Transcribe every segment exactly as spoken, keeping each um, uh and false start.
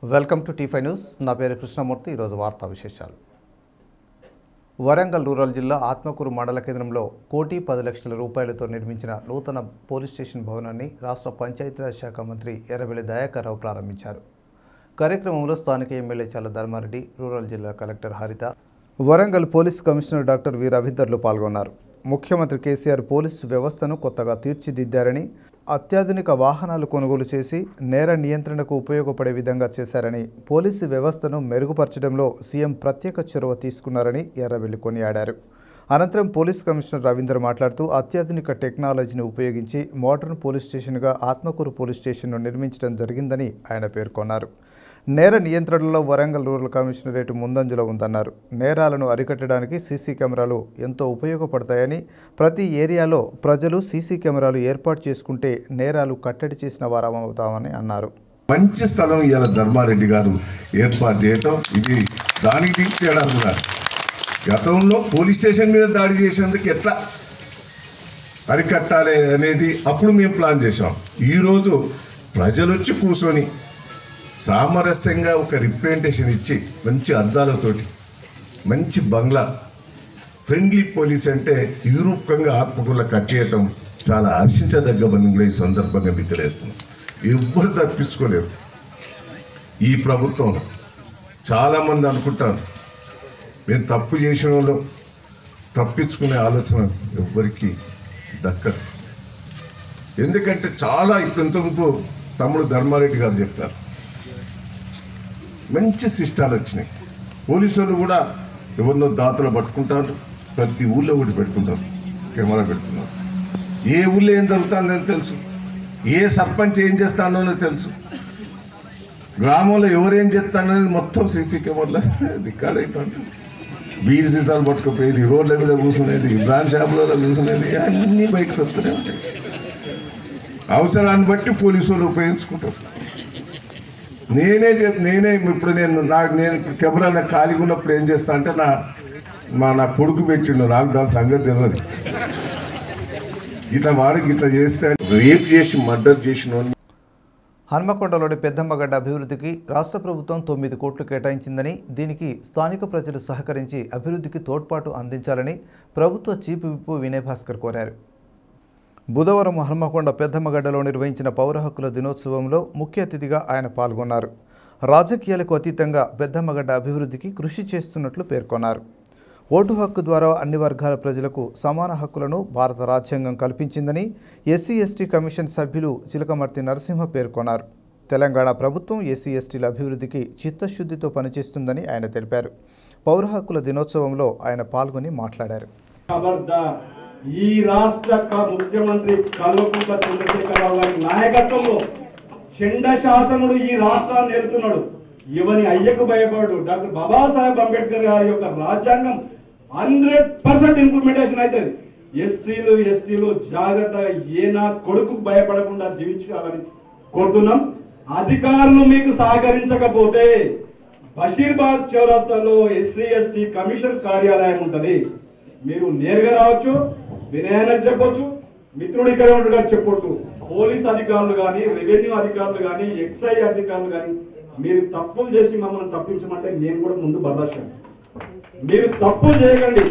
Welcome to T five news. నా పేరు కృష్ణమూర్తి. ఈరోజు వార్తా విశేషాలు. వరంగల్ రూరల్ జిల్లా ఆత్మకూరు మండల కేంద్రంలో కోటి పది లక్షల రూపాయలతో నిర్మించిన నూతన పోలీస్ స్టేషన్ భవనాన్ని రాష్ట్ర పంచాయతీరాజ్ శాఖ మంత్రి ఎర్రబెల్లి దయాకర్ రావు ప్రారంభించారు. కార్యక్రమంలో స్థానిక ఎమ్మెల్యే చల్ల ధర్మారెడ్డి, రూరల్ జిల్లా collector Haritha, Warangal police commissioner doctor V రవీందర్లు పాల్గొన్నారు. ముఖ్యమంత్రి కేసీఆర్ పోలీసు వ్యవస్థను కొత్తగా తీర్చిదిద్దారని, అత్యాధునిక వాహనాలు కొనుగోలు చేసి నేర నియంత్రణకు ఉపయోగపడే విధంగా చేశారని, పోలీసు వ్యవస్థను మెరుగుపరచడంలో సీఎం ప్రత్యేక చొరవ తీసుకున్నారని ఎర్రబెల్లి కొనియాడారు. అనంతరం పోలీస్ కమిషనర్ రవీందర్ మాట్లాడుతూ అత్యాధునిక టెక్నాలజీని ఉపయోగించి మోడర్న్ పోలీస్ స్టేషన్గా ఆత్మకూరు పోలీస్ స్టేషన్ను నిర్మించడం జరిగిందని ఆయన పేర్కొన్నారు. నేర నియంత్రణలో వరంగల్ రూరల్ కమిషనరేట్ ముందంజలో ఉందన్నారు. నేరాలను అరికట్టడానికి సీసీ కెమెరాలు ఎంతో ఉపయోగపడతాయని, ప్రతి ఏరియాలో ప్రజలు సీసీ కెమెరాలు ఏర్పాటు చేసుకుంటే నేరాలు కట్టడి చేసిన వారమవుతామని అన్నారు. మంచి స్థలం ఇవాళ ధర్మారెడ్డి గారు ఏర్పాటు చేయటం, ఇది దానికి తేడా కూడా. గతంలో పోలీస్ స్టేషన్ మీద దాడి చేసేందుకు ఎట్లా అరికట్టాలి అనేది అప్పుడు మేము ప్లాన్ చేసాం. ఈరోజు ప్రజలు వచ్చి కూర్చొని సామరస్యంగా ఒక రిప్రజెంటేషన్ ఇచ్చి మంచి అద్దాలతోటి మంచి బంగ్లా, ఫ్రెండ్లీ పోలీస్ అంటే యూరోపంగా ఆత్మకూరులో కట్టేయటం చాలా హర్షించదగ్గ పని కూడా ఈ సందర్భంగా మీకు తెలియజేస్తున్నాం. ఎవ్వరు తప్పించుకోలేరు. ఈ ప్రభుత్వం చాలామంది అనుకుంటారు మేము తప్పు చేసిన వాళ్ళు తప్పించుకునే ఆలోచన ఎవ్వరికి దక్కదు. ఎందుకంటే చాలా ఇప్పుడు ఇంతకు తమ్ముడు ధర్మారెడ్డి గారు చెప్పారు, మంచి సిస్టాలు వచ్చినాయి. పోలీసు వాళ్ళు కూడా ఎవరినో దాతలు పట్టుకుంటారు, ప్రతి ఊళ్ళో కూడా పెడుతుంటారు, కెమెరా పెడుతున్నారు. ఏ ఊళ్ళో ఏం జరుగుతుందని తెలుసు, ఏ సర్పంచ్ ఏం చేస్తానో తెలుసు, గ్రామంలో ఎవరేం చేస్తానని మొత్తం సీసీ కెమెరాలో రికార్డ్ అవుతుంది. బీర్ సీసాలు పట్టుకుపోయేది, రోడ్ల మీద కూర్చునేది, బ్రాండ్ షాపులలో కూర్చునేది, అన్నీ బయటకు వస్తూనే ఉంటాయి. అవసరాన్ని బట్టి పోలీసు వాళ్ళు ఉపయోగించుకుంటారు. నేనే నేనే ఇప్పుడు నేను నాకు నేను ఇప్పుడు కెమెరా నాకు ఖాళీగా ఉన్నప్పుడు ఏం చేస్తా అంటే నా మా నా కొడుకు పెట్టిండు, నాకు దాని సంగతి తెలియదు. ఇట్లా వాడికి ఇట్లా చేస్తే రేప్ చేసి మర్డర్ చేసిన హన్మకొండలోని పెద్దమ్మగడ్డ అభివృద్ధికి రాష్ట్ర ప్రభుత్వం తొమ్మిది కోట్లు కేటాయించిందని, దీనికి స్థానిక ప్రజలు సహకరించి అభివృద్ధికి తోడ్పాటు అందించాలని ప్రభుత్వ చీఫ్ విప్ వినయ్ భాస్కర్ కోరారు. బుధవారం హన్మకొండ పెద్దమ్మగడ్డలో నిర్వహించిన పౌర హక్కుల దినోత్సవంలో ముఖ్య అతిథిగా ఆయన పాల్గొన్నారు. రాజకీయాలకు అతీతంగా పెద్దమ్మగడ్డ అభివృద్ధికి కృషి చేస్తున్నట్లు పేర్కొన్నారు. ఓటు హక్కు ద్వారా అన్ని వర్గాల ప్రజలకు సమాన హక్కులను భారత రాజ్యాంగం కల్పించిందని ఎస్సీ ఎస్టీ కమిషన్ సభ్యులు చిలకమర్తి నరసింహ పేర్కొన్నారు. తెలంగాణ ప్రభుత్వం ఎస్సీ ఎస్టీల అభివృద్ధికి చిత్తశుద్ధితో పనిచేస్తుందని ఆయన తెలిపారు. పౌర హక్కుల దినోత్సవంలో ఆయన పాల్గొని మాట్లాడారు. ఈ రాష్ట్ర ముఖ్యమంత్రి కల్వకుంట్ల చంద్రశేఖరరావు గారి నాయకత్వంలో చెండ శాసనుడు ఈ రాష్ట్రాన్ని ఎదుగుతున్నాడు. ఎవరి అయ్యకు భయపడు. డాక్టర్ బాబాసాహెబ్ అంబేద్కర్ గారి యొక్క రాజ్యాంగం హండ్రెడ్ పర్సెంట్ ఇంప్లిమెంటేషన్ అవుతుంది. ఎస్సీలు ఎస్టీలు జాగ్రత్త, ఏ నా కొడుకు భయపడకుండా జీవించాలని కోరుతున్నాం. అధికారులు మీకు సహకరించకపోతే బషీర్బాగ్ చౌరస్తాలో ఎస్సీ ఎస్టీ కమిషన్ కార్యాలయం ఉంటుంది. మీరు నేరుగా రావచ్చు, వినయానికి చెప్పొచ్చు, మిత్రుడు ఇక్కడ ఉండగా చెప్పొచ్చు. పోలీస్ అధికారులు కానీ, రెవెన్యూ అధికారులు కానీ, ఎక్సై అధికారులు కానీ మీరు తప్పులు చేసి మమ్మల్ని తప్పించమంటే నేను కూడా ముందు బర్దాస్తాను. మీరు తప్పులు చేయకండి.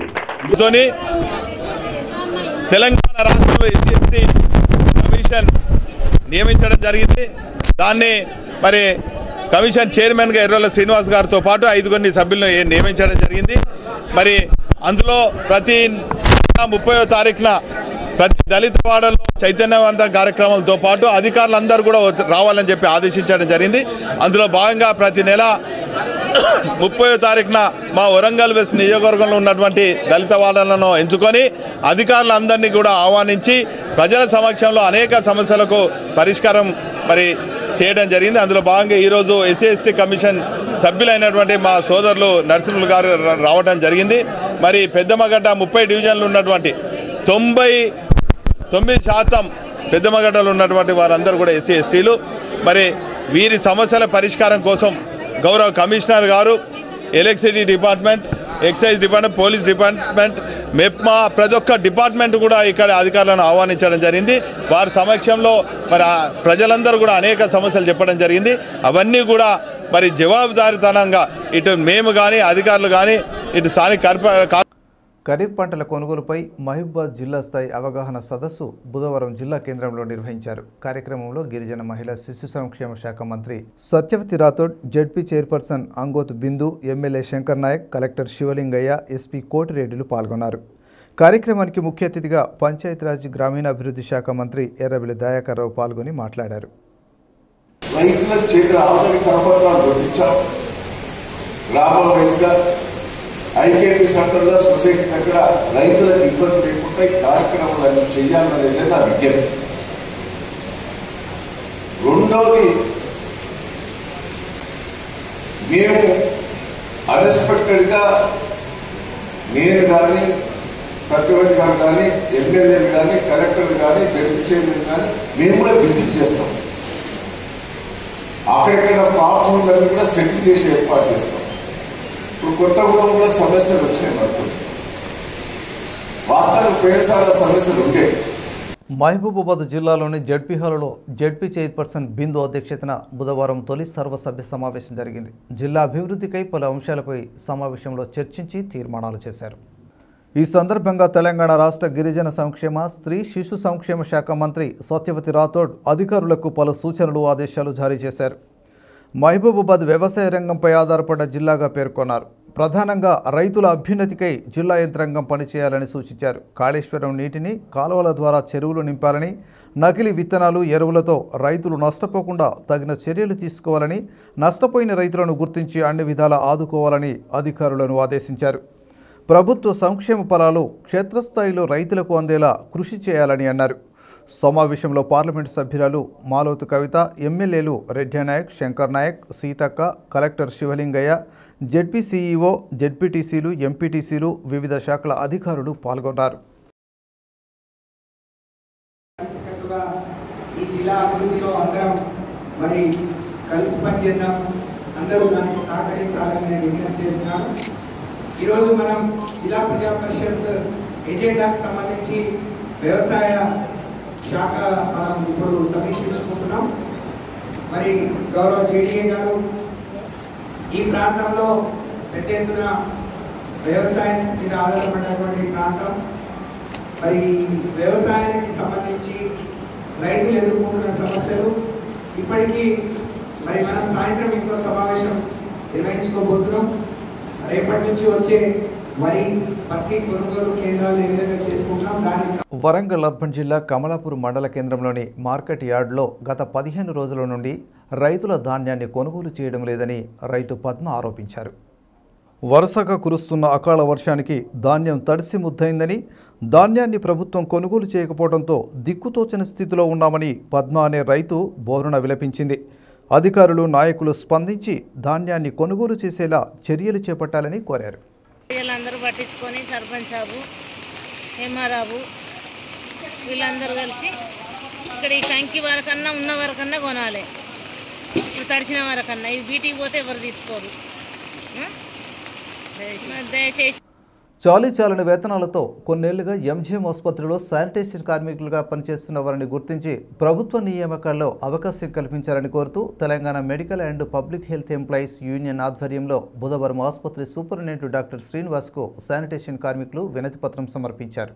తెలంగాణ రాష్ట్రంలో ఎస్సీ ఎస్టీ కమిషన్ నియమించడం జరిగింది. దాన్ని మరి కమిషన్ చైర్మన్గా ఎర్రల శ్రీనివాస్ గారితో పాటు ఐదుగురిని సభ్యులను నియమించడం జరిగింది. మరి అందులో ప్రతి ముప్పయో తారీఖున ప్రతి దళిత వాడలో చైతన్యవంత కార్యక్రమాలతో పాటు అధికారులందరూ కూడా రావాలని చెప్పి ఆదేశించడం జరిగింది. అందులో భాగంగా ప్రతి నెల ముప్పయో తారీఖున మా వరంగల్ వెస్ట్ నియోజకవర్గంలో ఉన్నటువంటి దళిత వాడలను ఎంచుకొని అధికారులందరినీ కూడా ఆహ్వానించి ప్రజల సమక్షంలో అనేక సమస్యలకు పరిష్కారం మరి చేయడం జరిగింది. అందులో భాగంగా ఈరోజు ఎస్సీ ఎస్టీ కమిషన్ సభ్యులైనటువంటి మా సోదరులు నరసింహులు గారు రావడం జరిగింది. మరి పెద్దమ్మగడ్డ ముప్పై డివిజన్లు ఉన్నటువంటి తొంభై తొమ్మిది శాతం పెద్దమ్మగడ్డలు ఉన్నటువంటి వారందరూ కూడా ఎస్సీ ఎస్టీలు. మరి వీరి సమస్యల పరిష్కారం కోసం గౌరవ కమిషనర్ గారు, electricity department, excise department, police department, MEPMA, ప్రతి ఒక్క డిపార్ట్మెంట్ కూడా ఇక్కడ అధికారులను ఆహ్వానించడం జరిగింది. వారి సమక్షంలో మరి ప్రజలందరూ కూడా అనేక సమస్యలు చెప్పడం జరిగింది. అవన్నీ కూడా మరి జవాబుదారీతనంగా ఇటు మేము కానీ అధికారులు కానీ ఇటు స్థానిక కార్పొ ఖరీఫ్ పంటల కొనుగోలుపై మహబూబాబాద్ జిల్లా స్థాయి అవగాహన సదస్సు బుధవారం జిల్లా కేంద్రంలో నిర్వహించారు. కార్యక్రమంలో గిరిజన మహిళా శిశు సంక్షేమ శాఖ మంత్రి Satyavathi Rathod, ZP chairperson Angoth Bindu, MLA Shankar Naik, collector Sivalingaiah, SP కోటిరెడ్డిలు పాల్గొన్నారు. కార్యక్రమానికి ముఖ్య అతిథిగా పంచాయతీరాజ్ గ్రామీణాభివృద్ధి శాఖ మంత్రి ఎర్రబెల్లి దయాకర్ రావు పాల్గొని మాట్లాడారు. రైతుల చేతుల ఆధునిక కరపత్రాలు గుర్తించాం. గ్రామాల వైజ్గా ఐకేపీ సెంటర్లో సొసైటీ దగ్గర రైతులకు ఇబ్బంది లేకుండా ఈ కార్యక్రమాలన్నీ చేయాలనేది నా విజ్ఞప్తి. రెండవది, మేము అన్ఎక్స్పెక్టెడ్గా నేను కానీ సత్యవతి గారు కానీ ఎమ్మెల్యేలు కానీ కలెక్టర్లు కానీ జడ్పీ చైర్మన్ కానీ మేము కూడా విజిట్ చేస్తాం. అక్కడెక్కడ ప్రాబ్లమ్స్ ఉందని కూడా సెటిల్ చేసి ఏర్పాటు చేస్తాం. ఇప్పుడు కొత్తగూడెం కూడా సమస్యలు వచ్చినాయి. మనకు వాస్తవం పేరుసార సమస్యలు ఉండే. మహబూబాబాద్ జిల్లాలోని జడ్పీ హాలులో జడ్పీ చైర్పర్సన్ బిందు అధ్యక్షతన బుధవారం తొలి సర్వసభ్య సమావేశం జరిగింది. జిల్లా అభివృద్ధికై పలు అంశాలపై సమావేశంలో చర్చించి తీర్మానాలు చేశారు. ఈ సందర్భంగా తెలంగాణ రాష్ట్ర గిరిజన సంక్షేమ, స్త్రీ శిశు సంక్షేమ శాఖ మంత్రి సత్యవతి రాథోడ్ అధికారులకు పలు సూచనలు, ఆదేశాలు జారీ చేశారు. మహబూబాబాద్ వ్యవసాయ రంగంపై ఆధారపడ్డ జిల్లాగా పేర్కొన్నారు. ప్రధానంగా రైతుల అభ్యున్నతికై జిల్లా యంత్రాంగం పనిచేయాలని సూచించారు. కాళేశ్వరం నీటిని కాలువల ద్వారా చెరువులు నింపాలని, నకిలీ విత్తనాలు, ఎరువులతో రైతులు నష్టపోకుండా తగిన చర్యలు తీసుకోవాలని, నష్టపోయిన రైతులను గుర్తించి అన్ని విధాలా ఆదుకోవాలని అధికారులను ఆదేశించారు. ప్రభుత్వ సంక్షేమ ఫలాలు క్షేత్రస్థాయిలో రైతులకు అందేలా కృషి చేయాలని అన్నారు. సమావేశంలో పార్లమెంటు సభ్యురాలు మాలోతు కవిత, ఎమ్మెల్యేలు Reddy Naik, Shankar Naik, Seethakka, collector Sivalingaiah, ZP CEO, జెడ్పీటీసీలు, ఎంపీటీసీలు, వివిధ శాఖల అధికారులు పాల్గొన్నారు. ఈ జిల్లా అభివృద్ధిలో అందరం మరి కలిసి పనిచేద్దాం, అందరూ దానికి సహకరించాలని విజ్ఞప్తి చేస్తున్నాను. ఈరోజు మనం జిల్లా ప్రజా పరిషత్ ఎజెండాకు సంబంధించి వ్యవసాయ శాఖ మనం ఇప్పుడు సమీక్షించుకుంటున్నాం. మరి గౌరవ జేడీఏ గారు ఈ ప్రాంతంలో పెద్ద ఎత్తున వ్యవసాయం మీద ఆధారపడినటువంటి ప్రాంతం. మరి వ్యవసాయానికి సంబంధించి రైతులు ఎదుర్కొంటున్న సమస్యలు ఇప్పటికీ మరి మనం సాయంత్రం ఇంకో సమావేశం నిర్వహించుకోబోతున్నాం. రేపటి నుంచి వచ్చే వరి పత్తి కొనుగోలు కేంద్రాలు ఏ విధంగా చేసుకుంటాం దానికి. వరంగల్ అర్బన్ జిల్లా కమలాపూర్ మండల కేంద్రంలోని మార్కెట్ యార్డ్లో గత పదిహేను రోజుల నుండి రైతుల ధాన్యాన్ని కొనుగోలు చేయడం లేదని రైతు పద్మ ఆరోపించారు. వరుసగా కురుస్తున్న అకాల వర్షానికి ధాన్యం తడిసి ముద్దయిందని, ధాన్యాన్ని ప్రభుత్వం కొనుగోలు చేయకపోవడంతో దిక్కుతోచని స్థితిలో ఉన్నామని పద్మ అనే రైతు బోరున విలపించింది. అధికారులు, నాయకులు స్పందించి ధాన్యాన్ని కొనుగోలు చేసేలా చర్యలు చేపట్టాలని కోరారు. వీళ్ళందరూ పట్టించుకొని సర్పంచ్ సాబు, ఎంఆర్ఆబు వీళ్ళందరూ కలిసి ఇక్కడ ఈ సంఖ్య వరకన్నా ఉన్న వరకన్నా కొనాలి. ఇప్పుడు తడిచిన వరకన్నా ఇది బీటీకి పోతే ఎవరు తీసుకోరు. దయచేసి చాలీ చాలని వేతనాలతో కొన్నేళ్లుగా ఎంజీఎం ఆసుపత్రిలో శానిటేషన్ కార్మికులుగా పనిచేస్తున్న వారిని గుర్తించి ప్రభుత్వ నియామకాల్లో అవకాశం కల్పించాలని కోరుతూ Telangana medical and public health employees union ఆధ్వర్యంలో బుధవారం ఆసుపత్రి సూపరింటెండెంట్ డాక్టర్ శ్రీనివాస్కు శానిటేషన్ కార్మికులు వినతిపత్రం సమర్పించారు.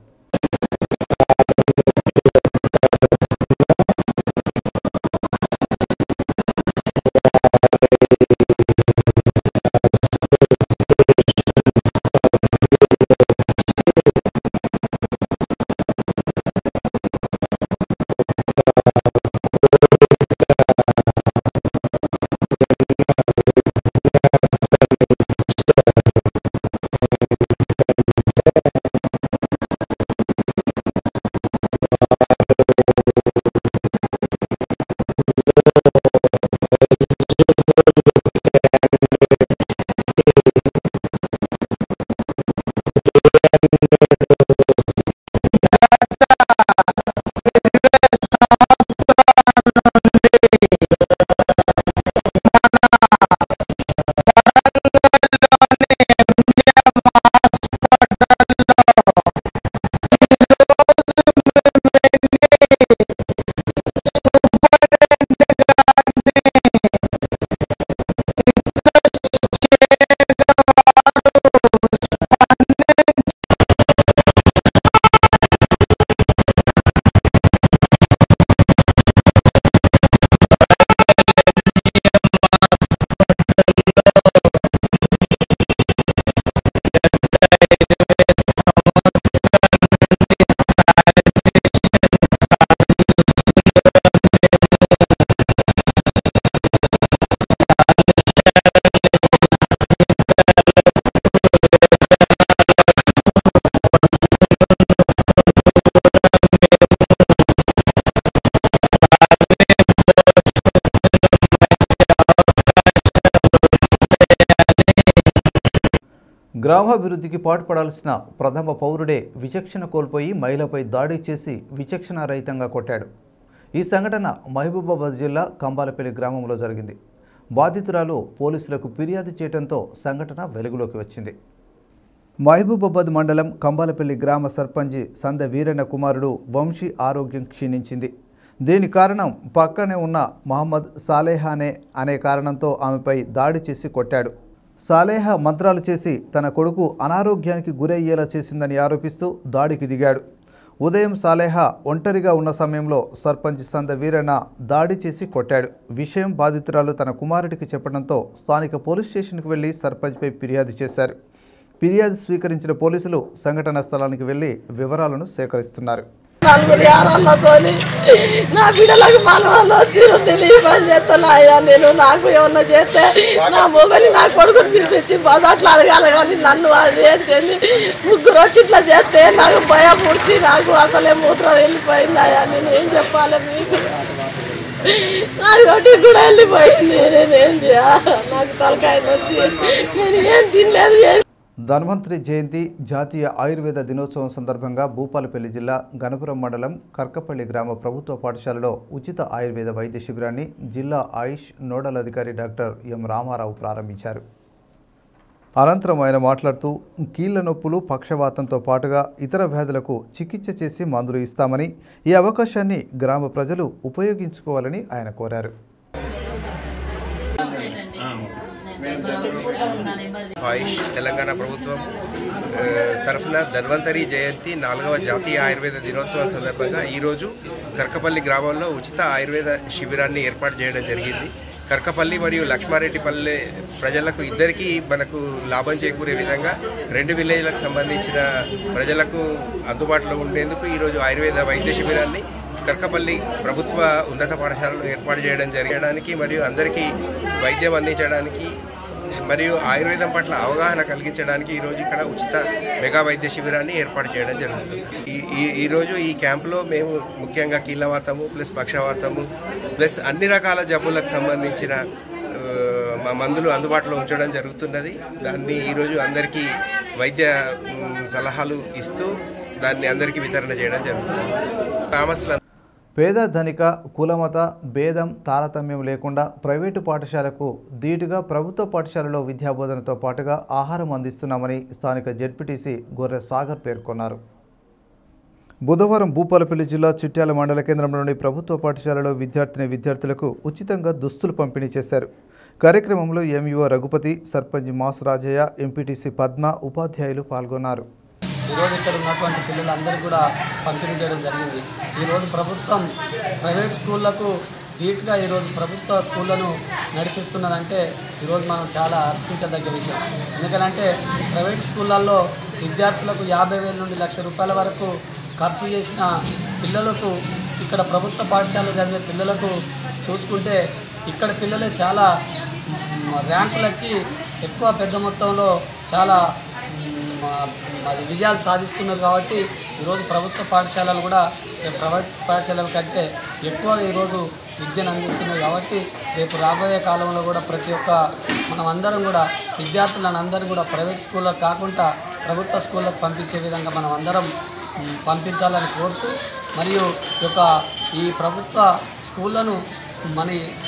గ్రామాభివృద్ధికి పాటుపడాల్సిన ప్రథమ పౌరుడే విచక్షణ కోల్పోయి మహిళపై దాడి చేసి విచక్షణారహితంగా కొట్టాడు. ఈ సంఘటన మహబూబాబాద్ జిల్లా కంబాలపల్లి గ్రామంలో జరిగింది. బాధితురాలు పోలీసులకు ఫిర్యాదు చేయడంతో సంఘటన వెలుగులోకి వచ్చింది. మహబూబాబాద్ మండలం కంబాలపల్లి గ్రామ సర్పంచి సంద వీరన్న కుమారుడు వంశీ ఆరోగ్యం క్షీణించింది. దీని కారణం పక్కనే ఉన్న మహమ్మద్ సాలేహానే అనే కారణంతో ఆమెపై దాడి చేసి కొట్టాడు. సాలేహా మంత్రాలు చేసి తన కొడుకు అనారోగ్యానికి గురయ్యేలా చేసిందని ఆరోపిస్తూ దాడికి దిగాడు. ఉదయం సాలేహా ఒంటరిగా ఉన్న సమయంలో సర్పంచ్ సంద వీరన్న దాడి చేసి కొట్టాడు. విషయం బాధితురాలు తన కుమారుడికి చెప్పడంతో స్థానిక పోలీస్ స్టేషన్కి వెళ్లి సర్పంచ్పై ఫిర్యాదు చేశారు. ఫిర్యాదు స్వీకరించిన పోలీసులు సంఘటనా స్థలానికి వెళ్లి వివరాలను సేకరిస్తున్నారు. నలుగురు యారాళ్ళతోని నా బిడ్డలకు మనవన్న వచ్చి పని చేస్తున్నాయా నేను నాకు ఏమన్నా చేస్తే నా మొగని నా కొడుకుని పిలిపించి బజాట్లు అడగాలి కానీ నన్ను వాళ్ళు ఏంటండి ముగ్గురు వచ్చి ఇట్లా చేస్తే నాకు భయం పుడిచి నాకు అసలే మూత్రం వెళ్ళిపోయిందాయా నేను ఏం చెప్పాలి మీకు నాకు ఒకటి కూడా వెళ్ళిపోయింది నేనేం చేయాలి నాకు తలకాయ వచ్చి నేను ఏం తినలేదు. ధన్వంతరి జయంతి జాతీయ ఆయుర్వేద దినోత్సవం సందర్భంగా భూపాలపల్లి జిల్లా గణపురం మండలం కర్కపల్లి గ్రామ ప్రభుత్వ పాఠశాలలో ఉచిత ఆయుర్వేద వైద్య శిబిరాన్ని జిల్లా ఆయుష్ నోడల్ అధికారి డాక్టర్ ఎం రామారావు ప్రారంభించారు. అనంతరం ఆయన మాట్లాడుతూ కీళ్ల నొప్పులు పక్షవాతంతో పాటుగా ఇతర వ్యాధులకు చికిత్స చేసి మందులు ఇస్తామని ఈ అవకాశాన్ని గ్రామ ప్రజలు ఉపయోగించుకోవాలని ఆయన కోరారు. ఆయుష్ తెలంగాణ ప్రభుత్వం తరఫున ధన్వంతరి జయంతి నాలుగవ జాతీయ ఆయుర్వేద దినోత్సవం సందర్భంగా ఈరోజు కర్కపల్లి గ్రామంలో ఉచిత ఆయుర్వేద శిబిరాన్ని ఏర్పాటు చేయడం జరిగింది. కర్కపల్లి మరియు లక్ష్మారెడ్డిపల్లి ప్రజలకు ఇద్దరికీ మనకు లాభం చేకూరే విధంగా రెండు విలేజ్లకు సంబంధించిన ప్రజలకు అందుబాటులో ఉండేందుకు ఈరోజు ఆయుర్వేద వైద్య శిబిరాన్ని కర్కపల్లి ప్రభుత్వ ఉన్నత పాఠశాలలో ఏర్పాటు చేయడం జరగడానికి మరియు అందరికీ వైద్యం అందించడానికి మరియు ఆయుర్వేదం పట్ల అవగాహన కలిగించడానికి ఈరోజు ఇక్కడ ఉచిత మెగా వైద్య శిబిరాన్ని ఏర్పాటు చేయడం జరుగుతుంది. ఈ ఈరోజు ఈ క్యాంపులో మేము ముఖ్యంగా కీళ్ళవాతము ప్లస్ పక్షవాతము ప్లస్ అన్ని రకాల జబ్బులకు సంబంధించిన మా మందులు అందుబాటులో ఉంచడం జరుగుతున్నది. దాన్ని ఈరోజు అందరికీ వైద్య సలహాలు ఇస్తూ దాన్ని అందరికీ వితరణ చేయడం జరుగుతుంది. గ్రామస్తులు పేద ధనిక కులమత భేదం తారతమ్యం లేకుండా ప్రైవేటు పాఠశాలకు ధీటుగా ప్రభుత్వ పాఠశాలలో విద్యాబోధనతో పాటుగా ఆహారం అందిస్తున్నామని స్థానిక జెడ్పీటీసీ గొర్రె సాగర్ పేర్కొన్నారు. బుధవారం భూపాలపల్లి జిల్లా చిట్యాల మండల కేంద్రంలోని ప్రభుత్వ పాఠశాలలో విద్యార్థిని విద్యార్థులకు ఉచితంగా దుస్తులు పంపిణీ చేశారు. కార్యక్రమంలో ఎంఈఓ రఘుపతి, సర్పంచ్ మాస్ రాజయ్య, ఎంపీటీసీ పద్మ, ఉపాధ్యాయులు పాల్గొన్నారు. ఈరోజు ఇక్కడ ఉన్నటువంటి పిల్లలందరికీ కూడా పంపిణీ చేయడం జరిగింది. ఈరోజు ప్రభుత్వం ప్రైవేట్ స్కూళ్లకు ధీటుగా ఈరోజు ప్రభుత్వ స్కూళ్లను నడిపిస్తున్నదంటే ఈరోజు మనం చాలా హర్షించదగ్గ విషయం. ఎందుకంటే ప్రైవేట్ స్కూళ్ళల్లో విద్యార్థులకు యాభై వేల నుండి లక్ష రూపాయల వరకు ఖర్చు చేసిన పిల్లలకు ఇక్కడ ప్రభుత్వ పాఠశాలలో చదివే పిల్లలకు చూసుకుంటే ఇక్కడ పిల్లలే చాలా ర్యాంకులు వచ్చి ఎక్కువ పెద్ద మొత్తంలో చాలా మరి విజయాలు సాధిస్తున్నారు. కాబట్టి ఈరోజు ప్రభుత్వ పాఠశాలలు కూడా ప్రైవేట్ పాఠశాలల కంటే ఎక్కువ ఈరోజు విద్యను అందిస్తున్నాయి. కాబట్టి రేపు రాబోయే కాలంలో కూడా ప్రతి ఒక్క మనం అందరం కూడా విద్యార్థులను అందరూ కూడా ప్రైవేట్ స్కూళ్ళకు కాకుండా ప్రభుత్వ స్కూళ్ళకు పంపించే విధంగా మనం అందరం పంపించాలని కోరుతూ మరియు యొక్క ఈ ప్రభుత్వ స్కూళ్ళను మన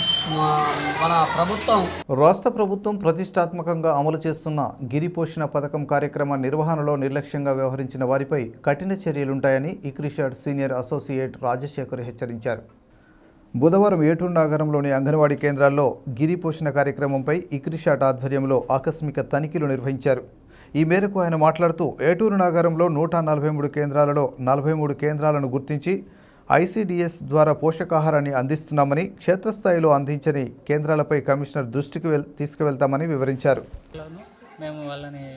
మన ప్రభుత్వం రాష్ట్ర ప్రభుత్వం ప్రతిష్టాత్మకంగా అమలు చేస్తున్న గిరి పోషణ పథకం కార్యక్రమ నిర్వహణలో నిర్లక్ష్యంగా వ్యవహరించిన వారిపై కఠిన చర్యలుంటాయని ఇక్రిషాడ్ సీనియర్ అసోసియేట్ రాజశేఖర్ హెచ్చరించారు. బుధవారం ఏటూరు నగరంలోని అంగన్వాడీ కేంద్రాల్లో గిరి పోషణ కార్యక్రమంపై ఇక్రిషాడ్ ఆధ్వర్యంలో ఆకస్మిక తనిఖీలు నిర్వహించారు. ఈ మేరకు ఆయన మాట్లాడుతూ ఏటూరు నగరంలో నూట నలభై మూడు కేంద్రాలలో నలభై మూడు కేంద్రాలను గుర్తించి ఐసీడీఎస్ ద్వారా పోషకాహారాన్ని అందిస్తున్నామని, క్షేత్రస్థాయిలో అందించని కేంద్రాలపై కమిషనర్ దృష్టికి వెల్ తీసుకువెళ్తామని వివరించారు. మేము వాళ్ళని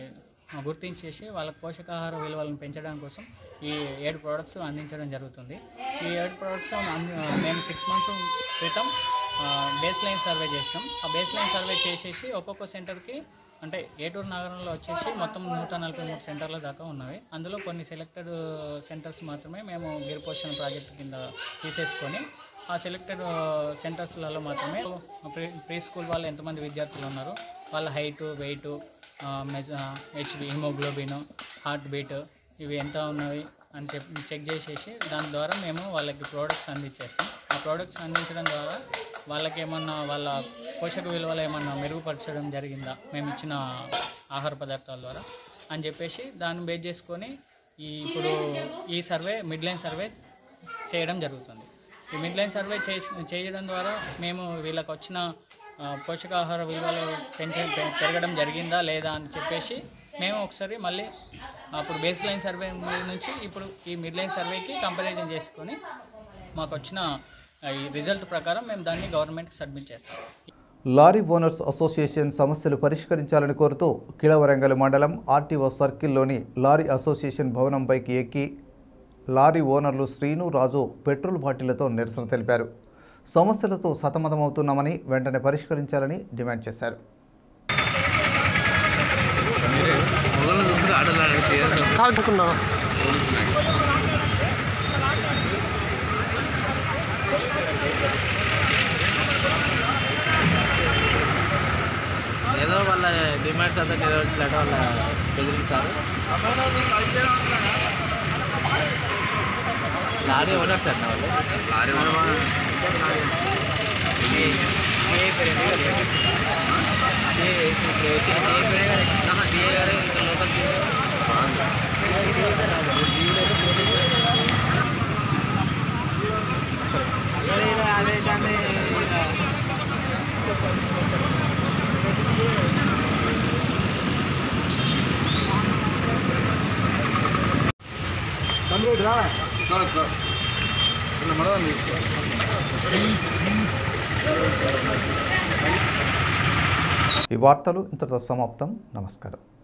గుర్తించేసి వాళ్ళకి పోషకాహార విలువలను పెంచడం కోసం ఈ ఏడు ప్రోడక్ట్స్ అందించడం జరుగుతుంది. ఈ ఏడు ప్రోడక్ట్స్ మేము సిక్స్ మంత్స్ క్రితం బేస్ లైన్ సర్వే చేసాం. ఆ బేస్ లైన్ సర్వే చేసేసి ఒక్కొక్క సెంటర్కి అంటే ఏటూరు నగరంలో వచ్చేసి మొత్తం నూట నలభై మూడు సెంటర్ల దాకా ఉన్నవి. అందులో కొన్ని సెలెక్టెడ్ సెంటర్స్ మాత్రమే మేము గిరిపోషణ ప్రాజెక్టు కింద తీసేసుకొని ఆ సెలెక్టెడ్ సెంటర్స్లలో మాత్రమే ప్రీ ప్రీ స్కూల్ వాళ్ళు ఎంతమంది విద్యార్థులు ఉన్నారు, వాళ్ళ హైటు, వెయిటు, మెజ హెచ్బి, హిమోగ్లోబిన్, హార్ట్ బీట్ ఇవి ఎంత ఉన్నవి అని చెప్పి చెక్ చేసేసి దాని ద్వారా మేము వాళ్ళకి ప్రోడక్ట్స్ అందించేస్తాం. ఆ ప్రోడక్ట్స్ అందించడం ద్వారా వాళ్ళకి ఏమన్నా వాళ్ళ పోషక విలువలు ఏమన్నా మెరుగుపరచడం జరిగిందా మేము ఇచ్చిన ఆహార పదార్థాల ద్వారా అని చెప్పేసి దాన్ని బేస్ చేసుకొని ఈ ఇప్పుడు ఈ సర్వే మిడ్ లైన్ సర్వే చేయడం జరుగుతుంది. ఈ మిడ్ లైన్ సర్వే చేసి చేయడం ద్వారా మేము వీళ్ళకి వచ్చిన పోషకాహార విలువలు పెంచ పెరగడం జరిగిందా లేదా అని చెప్పేసి మేము ఒకసారి మళ్ళీ అప్పుడు బేస్ లైన్ సర్వే నుంచి ఇప్పుడు ఈ మిడ్ లైన్ సర్వేకి కంపారిజన్ చేసుకొని మాకు వచ్చిన ఈ రిజల్ట్ ప్రకారం మేము దాన్ని గవర్నమెంట్కి సబ్మిట్ చేస్తాం. లారీ ఓనర్స్ అసోసియేషన్ సమస్యలు పరిష్కరించాలని కోరుతూ కిలవరంగల్ మండలం ఆర్టీఓ సర్కిల్లోని లారీ అసోసియేషన్ భవనంపైకి ఎక్కి లారీ ఓనర్లు శ్రీను, రాజు పెట్రోల్ బాటిళ్లతో నిరసన తెలిపారు. సమస్యలతో సతమతమవుతున్నామని వెంటనే పరిష్కరించాలని డిమాండ్ చేశారు. ఏదో వాళ్ళ డిమాండ్స్ అంతా నెరవేర్చలేట వాళ్ళ బెదిరిస్తారు. లారీ ఓనర్ సార్ వాళ్ళు లారీ ఓనర్ అదే దాన్ని ఈ వార్తలు ఇంతటితో సమాప్తం. నమస్కారం.